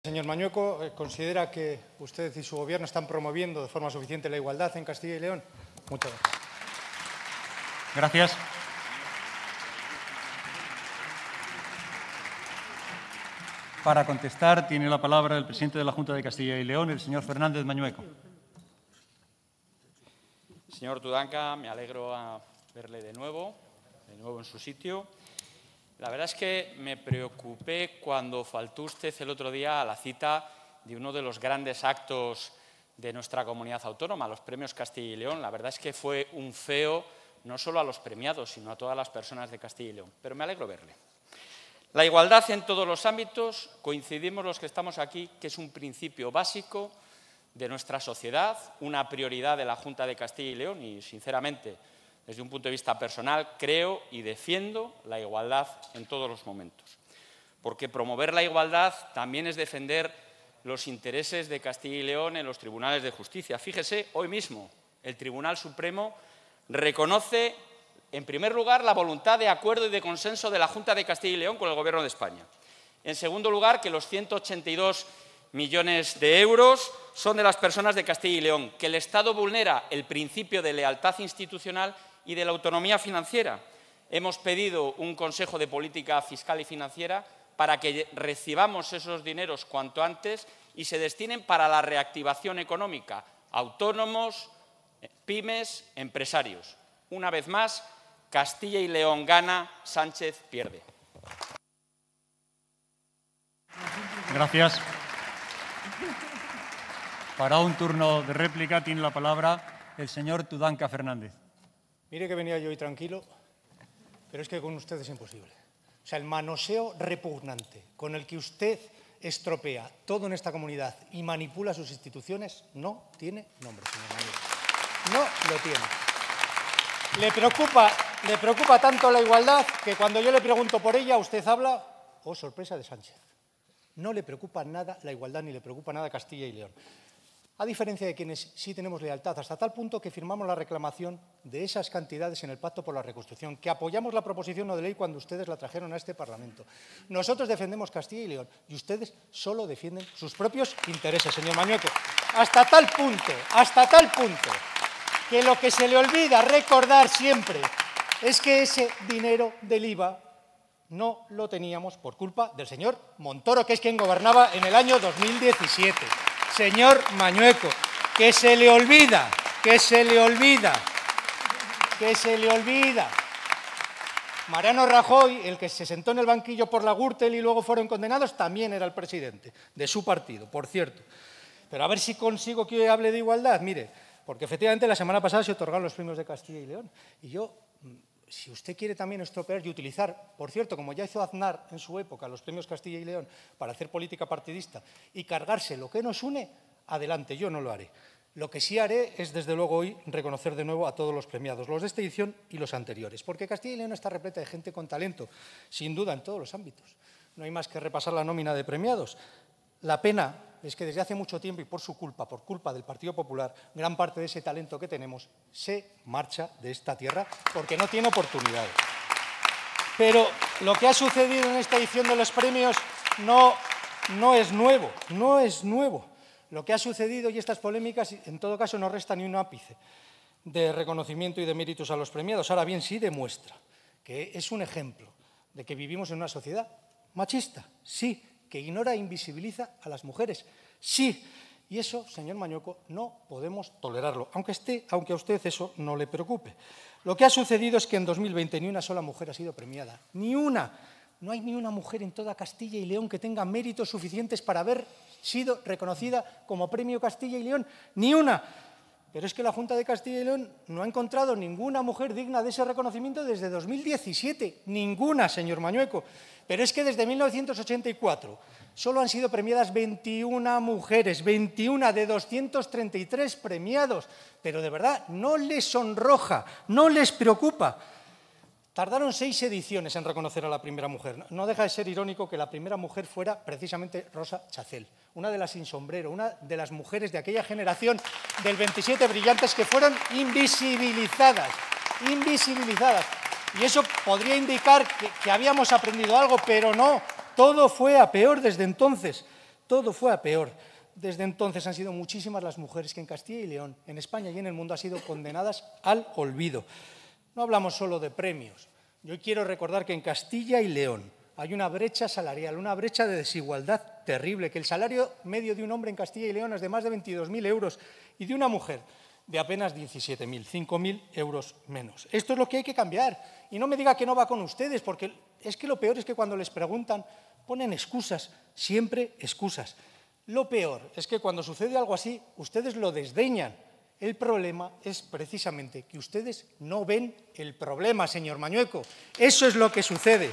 Señor Mañueco, ¿considera que usted y su Gobierno están promoviendo de forma suficiente la igualdad en Castilla y León? Muchas gracias. Gracias. Para contestar, tiene la palabra el presidente de la Junta de Castilla y León, el señor Fernández Mañueco. Señor Tudanca, me alegro a verle de nuevo en su sitio. La verdad es que me preocupé cuando faltó usted el otro día a la cita de uno de los grandes actos de nuestra comunidad autónoma, los premios Castilla y León. La verdad es que fue un feo no solo a los premiados, sino a todas las personas de Castilla y León. Pero me alegro verle. La igualdad en todos los ámbitos, coincidimos los que estamos aquí, que es un principio básico de nuestra sociedad, una prioridad de la Junta de Castilla y León y, sinceramente, desde un punto de vista personal, creo y defiendo la igualdad en todos los momentos. Porque promover la igualdad también es defender los intereses de Castilla y León en los tribunales de justicia. Fíjese, hoy mismo el Tribunal Supremo reconoce, en primer lugar, la voluntad de acuerdo y de consenso de la Junta de Castilla y León con el Gobierno de España. En segundo lugar, que los 182 millones de euros son de las personas de Castilla y León, que el Estado vulnera el principio de lealtad institucional y de la autonomía financiera. Hemos pedido un Consejo de Política Fiscal y Financiera para que recibamos esos dineros cuanto antes y se destinen para la reactivación económica, autónomos, pymes, empresarios. Una vez más, Castilla y León gana, Sánchez pierde. Gracias. Para un turno de réplica tiene la palabra el señor Tudanca Fernández. Mire que venía yo hoy tranquilo, pero es que con usted es imposible. O sea, el manoseo repugnante con el que usted estropea todo en esta comunidad y manipula sus instituciones no tiene nombre, señor Mañueco. No lo tiene. Le preocupa tanto la igualdad que cuando yo le pregunto por ella, usted habla, oh, sorpresa, de Sánchez. No le preocupa nada la igualdad ni le preocupa nada Castilla y León. A diferencia de quienes sí tenemos lealtad, hasta tal punto que firmamos la reclamación de esas cantidades en el Pacto por la Reconstrucción, que apoyamos la proposición no de ley cuando ustedes la trajeron a este Parlamento. Nosotros defendemos Castilla y León y ustedes solo defienden sus propios intereses, señor Mañueco. Hasta tal punto, que lo que se le olvida recordar siempre es que ese dinero del IVA no lo teníamos por culpa del señor Montoro, que es quien gobernaba en el año 2017. Señor Mañueco, que se le olvida. Mariano Rajoy, el que se sentó en el banquillo por la Gürtel y luego fueron condenados, también era el presidente de su partido, por cierto. Pero a ver si consigo que hable de igualdad. Mire, porque efectivamente la semana pasada se otorgaron los premios de Castilla y León. Y yo, si usted quiere también estropear y utilizar, por cierto, como ya hizo Aznar en su época, los premios Castilla y León para hacer política partidista y cargarse lo que nos une, adelante, yo no lo haré. Lo que sí haré es, desde luego, hoy reconocer de nuevo a todos los premiados, los de esta edición y los anteriores, porque Castilla y León está repleta de gente con talento, sin duda, en todos los ámbitos. No hay más que repasar la nómina de premiados. La pena es que desde hace mucho tiempo y por su culpa, por culpa del Partido Popular, gran parte de ese talento que tenemos se marcha de esta tierra porque no tiene oportunidades. Pero lo que ha sucedido en esta edición de los premios no es nuevo. Lo que ha sucedido y estas polémicas, en todo caso, no resta ni un ápice de reconocimiento y de méritos a los premiados. Ahora bien, sí demuestra que es un ejemplo de que vivimos en una sociedad machista, sí, que ignora e invisibiliza a las mujeres. Sí, y eso, señor Mañueco, no podemos tolerarlo, aunque a usted eso no le preocupe. Lo que ha sucedido es que en 2020 ni una sola mujer ha sido premiada, ni una. No hay ni una mujer en toda Castilla y León que tenga méritos suficientes para haber sido reconocida como Premio Castilla y León, ni una. Pero es que la Junta de Castilla y León no ha encontrado ninguna mujer digna de ese reconocimiento desde 2017. Ninguna, señor Mañueco. Pero es que desde 1984 solo han sido premiadas 21 mujeres, 21 de 233 premiados. Pero de verdad, no les sonroja, no les preocupa. Tardaron 6 ediciones en reconocer a la primera mujer. No deja de ser irónico que la primera mujer fuera precisamente Rosa Chacel, una de las sin sombrero, una de las mujeres de aquella generación del 27 brillantes que fueron invisibilizadas. Y eso podría indicar que habíamos aprendido algo, pero no, todo fue a peor desde entonces. todo fue a peor. Desde entonces han sido muchísimas las mujeres que en Castilla y León, en España y en el mundo han sido condenadas al olvido. No hablamos solo de premios. Yo quiero recordar que en Castilla y León hay una brecha salarial, una brecha de desigualdad terrible, que el salario medio de un hombre en Castilla y León es de más de 22.000 euros y de una mujer de apenas 17.000, 5.000 euros menos. Esto es lo que hay que cambiar. Y no me diga que no va con ustedes, porque es que lo peor es que cuando les preguntan ponen excusas, siempre excusas. Lo peor es que cuando sucede algo así, ustedes lo desdeñan. El problema es precisamente que ustedes no ven el problema, señor Mañueco. Eso es lo que sucede.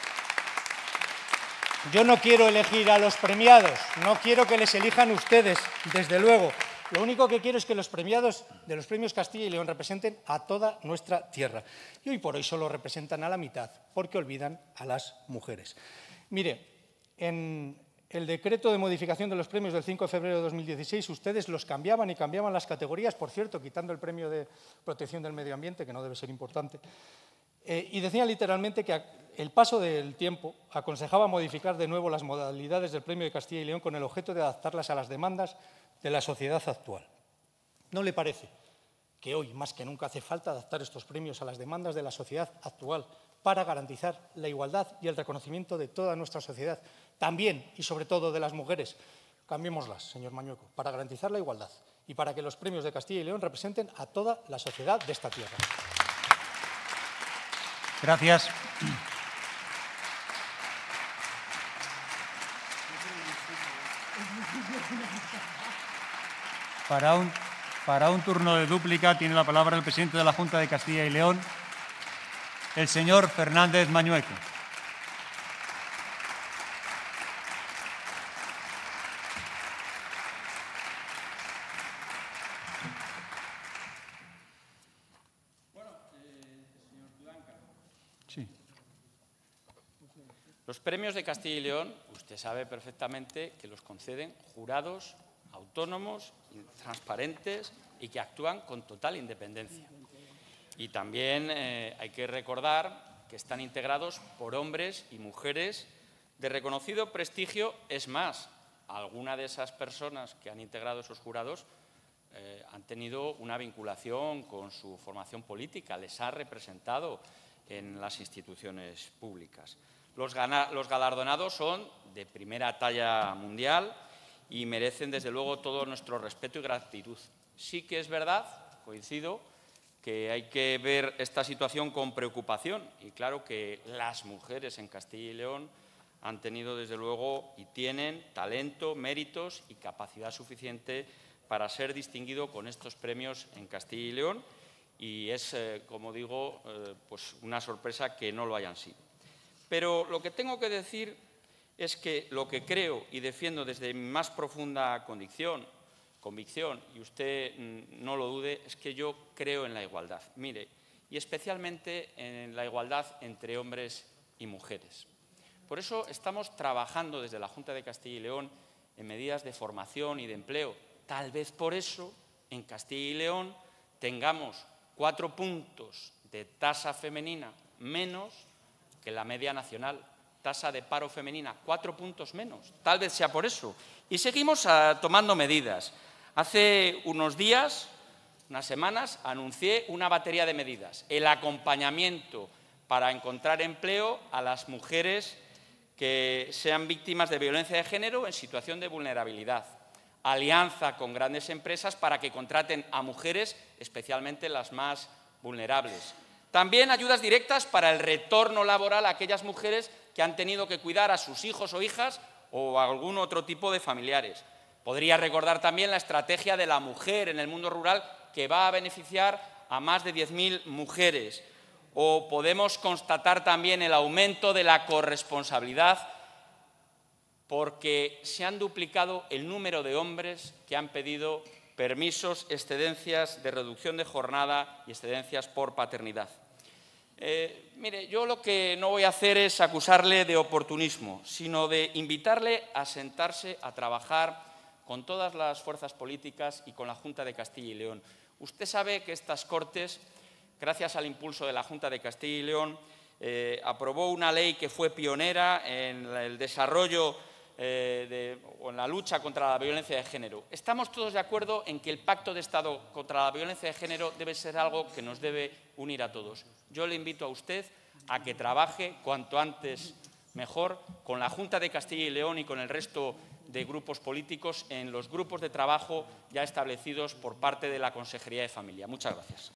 Yo no quiero elegir a los premiados, no quiero que les elijan ustedes, desde luego. Lo único que quiero es que los premiados de los premios Castilla y León representen a toda nuestra tierra. Y hoy por hoy solo representan a la mitad, porque olvidan a las mujeres. Mire, en el decreto de modificación de los premios del 5 de febrero de 2016, ustedes los cambiaban y cambiaban las categorías, por cierto, quitando el premio de protección del medio ambiente, que no debe ser importante, y decían literalmente que el paso del tiempo aconsejaba modificar de nuevo las modalidades del premio de Castilla y León con el objeto de adaptarlas a las demandas de la sociedad actual. ¿No le parece que hoy, más que nunca, hace falta adaptar estos premios a las demandas de la sociedad actual para garantizar la igualdad y el reconocimiento de toda nuestra sociedad, también y sobre todo de las mujeres? Cambiémoslas, señor Mañueco, para garantizar la igualdad y para que los premios de Castilla y León representen a toda la sociedad de esta tierra. Gracias. Para un turno de dúplica tiene la palabra el presidente de la Junta de Castilla y León, el señor Fernández Mañueco. Sí. Los premios de Castilla y León, usted sabe perfectamente que los conceden jurados autónomos, transparentes y que actúan con total independencia. Y también hay que recordar que están integrados por hombres y mujeres de reconocido prestigio. Es más, alguna de esas personas que han integrado esos jurados han tenido una vinculación con su formación política, les ha representado en las instituciones públicas. Los galardonados son de primera talla mundial y merecen, desde luego, todo nuestro respeto y gratitud. Sí que es verdad, coincido, que hay que ver esta situación con preocupación y claro que las mujeres en Castilla y León han tenido, desde luego, y tienen talento, méritos y capacidad suficiente para ser distinguido con estos premios en Castilla y León y es, como digo, pues una sorpresa que no lo hayan sido. Pero lo que tengo que decir es que lo que creo y defiendo desde mi más profunda convicción, y usted no lo dude, es que yo creo en la igualdad. Mire, y especialmente en la igualdad entre hombres y mujeres. Por eso estamos trabajando desde la Junta de Castilla y León en medidas de formación y de empleo. Tal vez por eso en Castilla y León tengamos 4 puntos de tasa femenina menos que la media nacional. Tasa de paro femenina, 4 puntos menos. Tal vez sea por eso. Y seguimos tomando medidas. Hace unos días, unas semanas, anuncié una batería de medidas. El acompañamiento para encontrar empleo a las mujeres que sean víctimas de violencia de género en situación de vulnerabilidad. Alianza con grandes empresas para que contraten a mujeres, especialmente las más vulnerables. También ayudas directas para el retorno laboral a aquellas mujeres que han tenido que cuidar a sus hijos o hijas o a algún otro tipo de familiares. Podría recordar también la estrategia de la mujer en el mundo rural que va a beneficiar a más de 10.000 mujeres. O podemos constatar también el aumento de la corresponsabilidad porque se han duplicado el número de hombres que han pedido permisos, excedencias de reducción de jornada y excedencias por paternidad. Mire, yo lo que no voy a hacer es acusarle de oportunismo, sino de invitarle a sentarse a trabajar con todas las fuerzas políticas y con la Junta de Castilla y León. Usted sabe que estas Cortes, gracias al impulso de la Junta de Castilla y León, aprobó una ley que fue pionera en el desarrollo o en la lucha contra la violencia de género. Estamos todos de acuerdo en que el Pacto de Estado contra la violencia de género debe ser algo que nos debe unir a todos. Yo le invito a usted a que trabaje cuanto antes mejor con la Junta de Castilla y León y con el resto de grupos políticos en los grupos de trabajo ya establecidos por parte de la Consejería de Familia. Muchas gracias.